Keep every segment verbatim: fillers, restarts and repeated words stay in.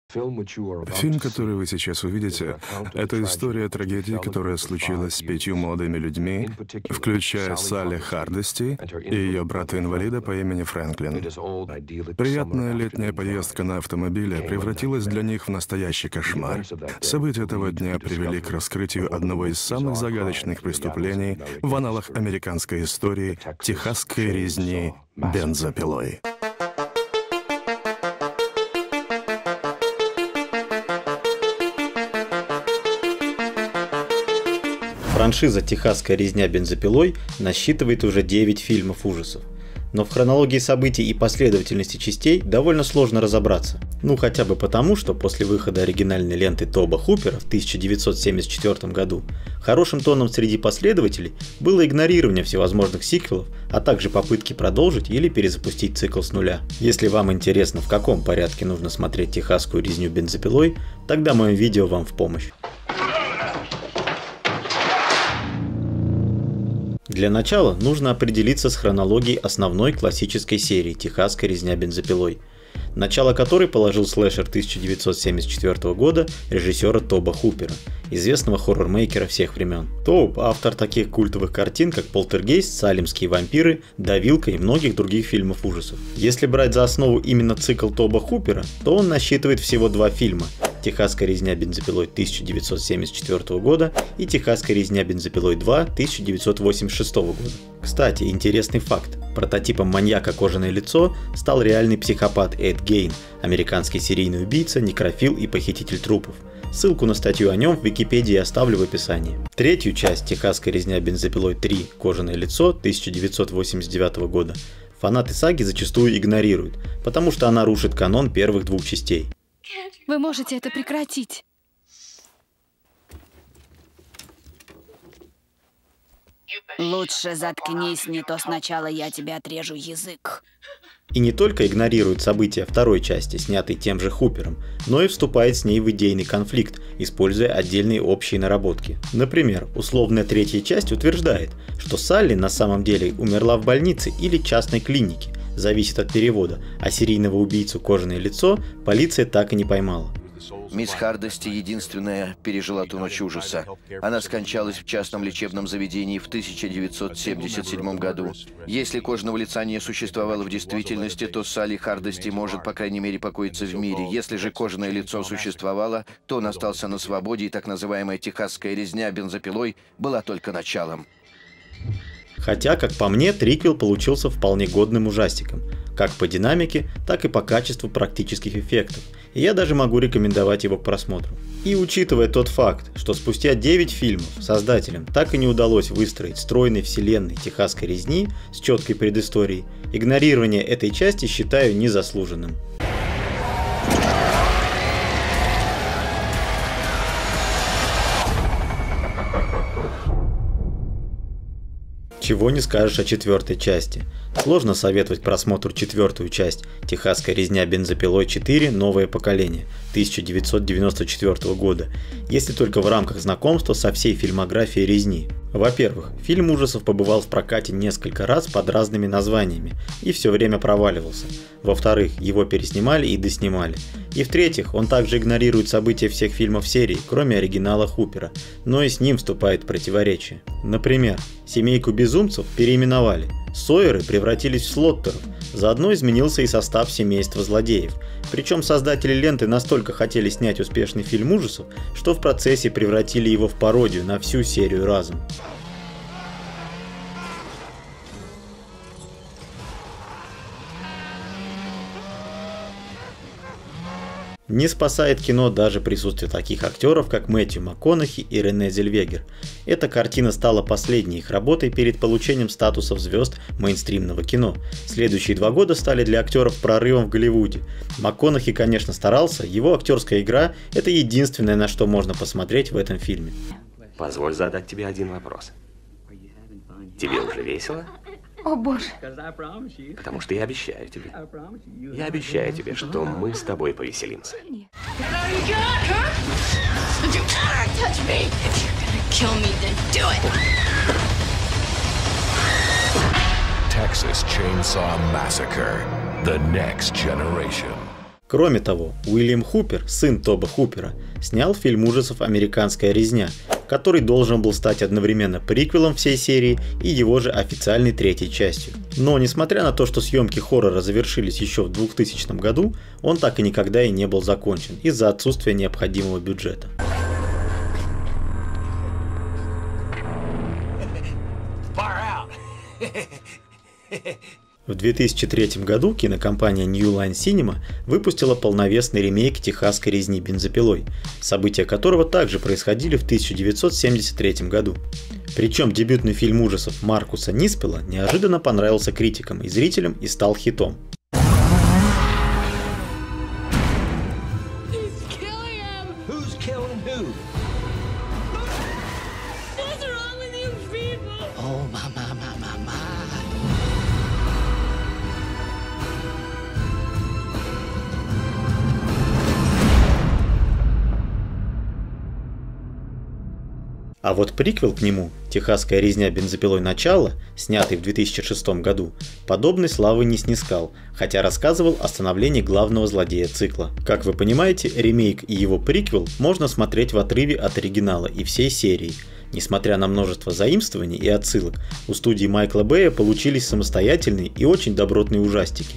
Фильм, который вы сейчас увидите, это история трагедии, которая случилась с пятью молодыми людьми, включая Салли Хардисти и ее брата-инвалида по имени Фрэнклин. Приятная летняя поездка на автомобиле превратилась для них в настоящий кошмар. События этого дня привели к раскрытию одного из самых загадочных преступлений в аналах американской истории — техасской резни бензопилой. Франшиза «Техасская резня бензопилой» насчитывает уже девять фильмов ужасов. Но в хронологии событий и последовательности частей довольно сложно разобраться. Ну хотя бы потому, что после выхода оригинальной ленты Тоба Хупера в тысяча девятьсот семьдесят четвёртом году хорошим тоном среди последователей было игнорирование всевозможных сиквелов, а также попытки продолжить или перезапустить цикл с нуля. Если вам интересно, в каком порядке нужно смотреть «Техасскую резню бензопилой», тогда мое видео вам в помощь. Для начала нужно определиться с хронологией основной классической серии «Техасская резня бензопилой», начало которой положил слэшер тысяча девятьсот семьдесят четвёртого года режиссера Тоба Хупера, известного хоррор-мейкера всех времен. Тоб – автор таких культовых картин, как «Полтергейст», «Салемские вампиры», «Давилка» и многих других фильмов ужасов. Если брать за основу именно цикл Тоба Хупера, то он насчитывает всего два фильма – «Техасская резня бензопилой» тысяча девятьсот семьдесят четвёртого года и «Техасская резня бензопилой два» тысяча девятьсот восемьдесят шестого года. Кстати, интересный факт. Прототипом маньяка «Кожаное лицо» стал реальный психопат Эд Гейн, американский серийный убийца, некрофил и похититель трупов. Ссылку на статью о нем в Википедии оставлю в описании. Третью часть «Техасская резня бензопилой три. Кожаное лицо» тысяча девятьсот восемьдесят девятого года фанаты саги зачастую игнорируют, потому что она рушит канон первых двух частей. Вы можете это прекратить. Лучше заткнись, не то сначала я тебе отрежу язык. И не только игнорирует события второй части, снятой тем же Хупером, но и вступает с ней в идейный конфликт, используя отдельные общие наработки. Например, условная третья часть утверждает, что Салли на самом деле умерла в больнице или частной клинике, зависит от перевода, а серийного убийцу «Кожаное лицо» полиция так и не поймала. Мисс Хардисти единственная пережила ту ночь ужаса. Она скончалась в частном лечебном заведении в тысяча девятьсот семьдесят седьмом году. Если кожаного лица не существовало в действительности, то Салли Хардисти может, по крайней мере, покоиться в мире. Если же кожаное лицо существовало, то он остался на свободе, и так называемая «Техасская резня бензопилой» была только началом. Хотя, как по мне, триквел получился вполне годным ужастиком, как по динамике, так и по качеству практических эффектов, и я даже могу рекомендовать его к просмотру. И учитывая тот факт, что спустя девять фильмов создателям так и не удалось выстроить стройной вселенной «Техасской резни» с четкой предысторией, игнорирование этой части считаю незаслуженным. Чего не скажешь о четвертой части. Сложно советовать к просмотру четвертую часть «Техасская резня бензопилой четыре. Новое поколение» тысяча девятьсот девяносто четвёртого года, если только в рамках знакомства со всей фильмографией резни. Во-первых, фильм ужасов побывал в прокате несколько раз под разными названиями и все время проваливался. Во-вторых, его переснимали и доснимали. И в-третьих, он также игнорирует события всех фильмов серии, кроме оригинала Хупера, но и с ним вступает в противоречие. Например, «Семейку безумцев» переименовали, Сойеры превратились в Слоттеров, заодно изменился и состав семейства злодеев. Причем создатели ленты настолько хотели снять успешный фильм ужасов, что в процессе превратили его в пародию на всю серию разом. Не спасает кино даже присутствие таких актеров, как Мэтью МакКонахи и Рене Зельвегер. Эта картина стала последней их работой перед получением статусов звезд мейнстримного кино. Следующие два года стали для актеров прорывом в Голливуде. МакКонахи, конечно, старался, его актерская игра – это единственное, на что можно посмотреть в этом фильме. Позволь задать тебе один вопрос. Тебе уже весело? О боже. Потому что я обещаю тебе. Я обещаю тебе, что мы с тобой повеселимся. Texas Chainsaw Massacre: The Next Generation. Кроме того, Уильям Хупер, сын Тоба Хупера, снял фильм ужасов «Американская резня», который должен был стать одновременно приквелом всей серии и его же официальной третьей частью. Но несмотря на то, что съемки хоррора завершились еще в двухтысячном году, он так и никогда и не был закончен из-за отсутствия необходимого бюджета. В две тысячи третьем году кинокомпания New Line Cinema выпустила полновесный ремейк «Техасской резни бензопилой», события которого также происходили в тысяча девятьсот семьдесят третьем году. Причем дебютный фильм ужасов Маркуса Ниспела неожиданно понравился критикам и зрителям и стал хитом. А вот приквел к нему, «Техасская резня бензопилой. Начало», снятый в две тысячи шестом году, подобной славы не снискал, хотя рассказывал о становлении главного злодея цикла. Как вы понимаете, ремейк и его приквел можно смотреть в отрыве от оригинала и всей серии. Несмотря на множество заимствований и отсылок, у студии Майкла Бэя получились самостоятельные и очень добротные ужастики.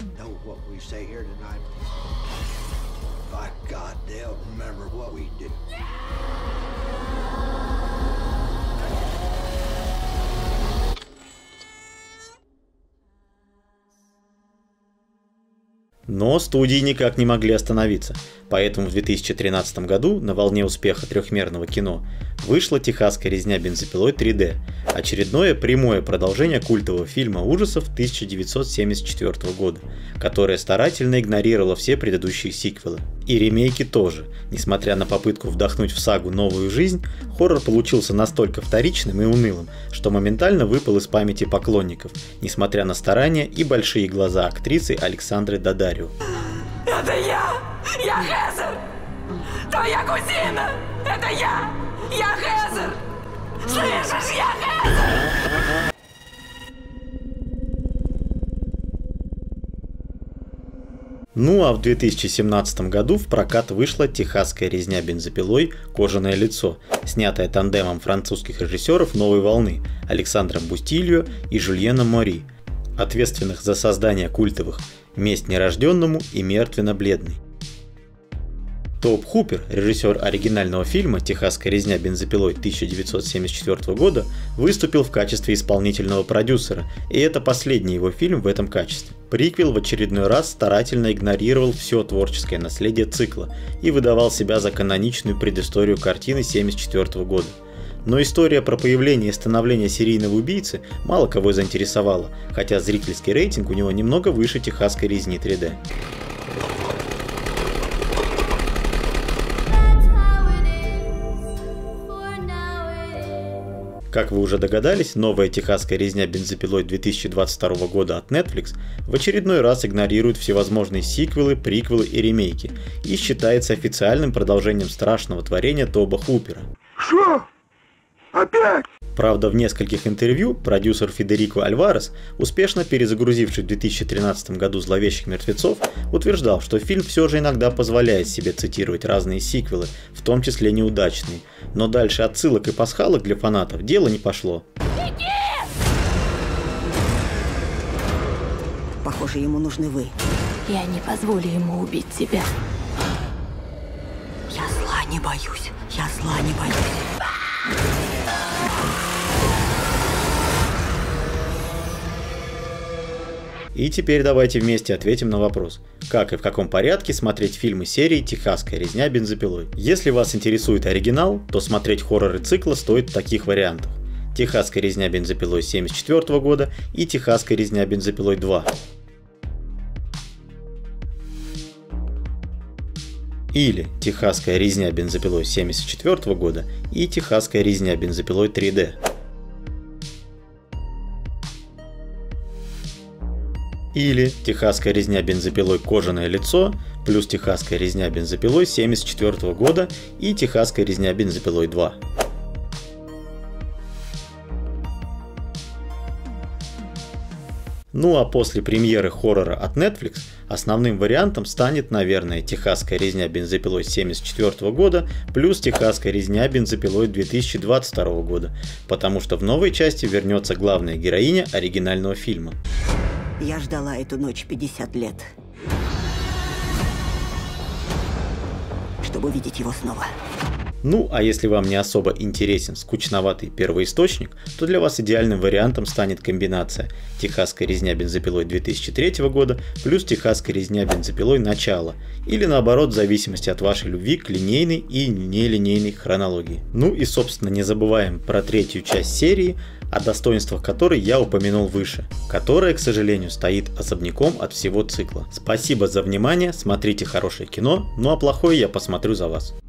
Но студии никак не могли остановиться, поэтому в две тысячи тринадцатом году на волне успеха трехмерного кино вышла «Техасская резня бензопилой три дэ», очередное прямое продолжение культового фильма ужасов тысяча девятьсот семьдесят четвёртого года, которое старательно игнорировало все предыдущие сиквелы. И ремейки тоже. Несмотря на попытку вдохнуть в сагу новую жизнь, хоррор получился настолько вторичным и унылым, что моментально выпал из памяти поклонников, несмотря на старания и большие глаза актрисы Александры Дадарио. Это я! Я Хезер! Твоя кузина! Это я! Я Хезер! Слышишь, я Хезер! Ну а в две тысячи семнадцатом году в прокат вышла «Техасская резня бензопилой. Кожаное лицо», снятая тандемом французских режиссеров новой волны Александром Бустильо и Жюльеном Мори, ответственных за создание культовых «Месть нерожденному» и «Мертвенно-бледный». Тоб Хупер, режиссер оригинального фильма «Техасская резня бензопилой» тысяча девятьсот семьдесят четвёртого года, выступил в качестве исполнительного продюсера, и это последний его фильм в этом качестве. Приквел в очередной раз старательно игнорировал все творческое наследие цикла и выдавал себя за каноничную предысторию картины семьдесят четвёртого года. Но история про появление и становление серийного убийцы мало кого заинтересовала, хотя зрительский рейтинг у него немного выше «Техасской резни три дэ». Как вы уже догадались, новая «Техасская резня бензопилой» две тысячи двадцать второго года от Netflix в очередной раз игнорирует всевозможные сиквелы, приквелы и ремейки и считается официальным продолжением страшного творения Тоба Хупера. Что? Опять? Правда, в нескольких интервью продюсер Федерико Альварес, успешно перезагрузивший в две тысячи тринадцатом году «Зловещих мертвецов», утверждал, что фильм все же иногда позволяет себе цитировать разные сиквелы, в том числе неудачные, но дальше отсылок и пасхалок для фанатов дело не пошло. Похоже, ему нужны вы. Я не позволю ему убить тебя. Я зла не боюсь. Я зла не боюсь. И теперь давайте вместе ответим на вопрос, как и в каком порядке смотреть фильмы серии «Техасская резня бензопилой». Если вас интересует оригинал, то смотреть хорроры цикла стоит таких вариантов: «Техасская резня бензопилой» семьдесят четвёртого года и «Техасская резня бензопилой два». Или «Техасская резня бензопилой» семьдесят четвёртого года и «Техасская резня бензопилой три дэ». Или «Техасская резня бензопилой. Кожаное лицо» плюс «Техасская резня бензопилой» семьдесят четвёртого года и «Техасская резня бензопилой два». Ну а после премьеры хоррора от Netflix основным вариантом станет, наверное, «Техасская резня бензопилой» семьдесят четвёртого года плюс «Техасская резня бензопилой» две тысячи двадцать второго года, потому что в новой части вернется главная героиня оригинального фильма. Я ждала эту ночь пятьдесят лет, чтобы увидеть его снова. Ну, а если вам не особо интересен скучноватый первоисточник, то для вас идеальным вариантом станет комбинация «Техасская резня бензопилой» две тысячи третьего года плюс «Техасская резня бензопилой. Начало», или наоборот, в зависимости от вашей любви к линейной и нелинейной хронологии. Ну и, собственно, не забываем про третью часть серии, о достоинствах которой я упомянул выше, которая, к сожалению, стоит особняком от всего цикла. Спасибо за внимание, смотрите хорошее кино, ну а плохое я посмотрю за вас.